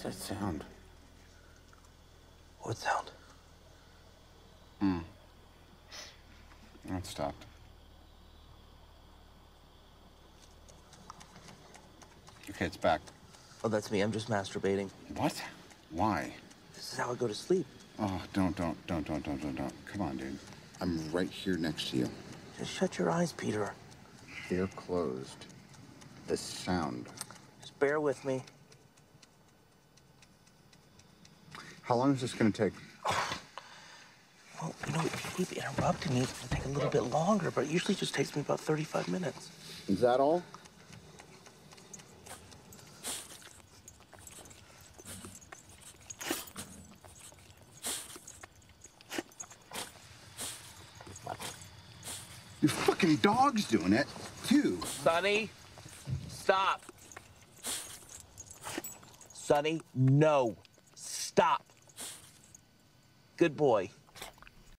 that sound? What sound? It stopped. Okay, it's back. Oh, that's me. I'm just masturbating. What? Why? This is how I go to sleep. Oh, don't. Come on, dude. I'm right here next to you. Just shut your eyes, Peter. They're closed. The sound. Just bear with me. How long is this gonna take? Well, you know, if you keep interrupting me, it's gonna take a little bit longer, but it usually just takes me about 35 minutes. Is that all? Your fucking dog's doing it, too. Sonny, stop. Sonny, no. Stop. Good boy.